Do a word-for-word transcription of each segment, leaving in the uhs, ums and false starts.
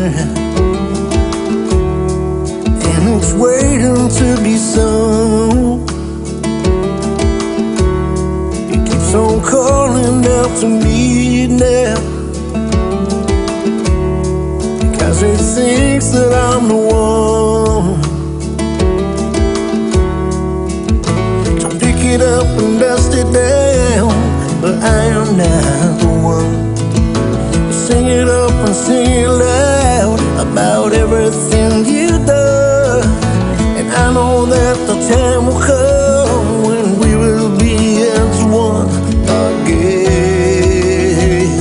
and it's waiting to be sung. It keeps on calling out to me now, because it thinks that I'm the one. So pick it up and dust it down, but I am not the one. Sing it up and sing it loud about everything you do. And I know that the time will come when we will be as one again.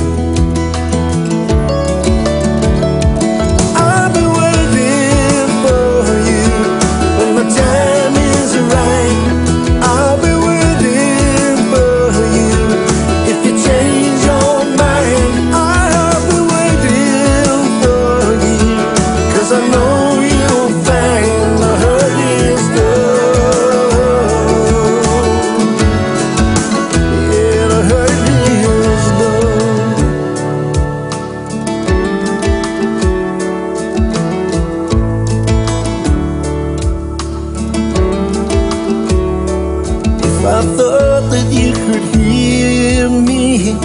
I'll be waiting for you when the time is right. I'll be waiting for you if you change your mind. I'll be waiting for you, 'cause I know you'll find the hurt is done. Yeah, the hurt is done. If I thought that you could hear me,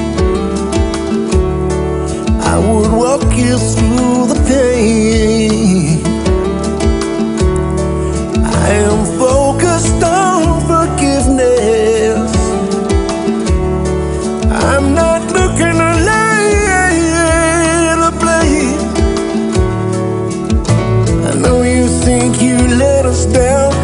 I would walk you through the pain. I am focused on forgiveness. I'm not looking to lay the blame. I know you think you let us down,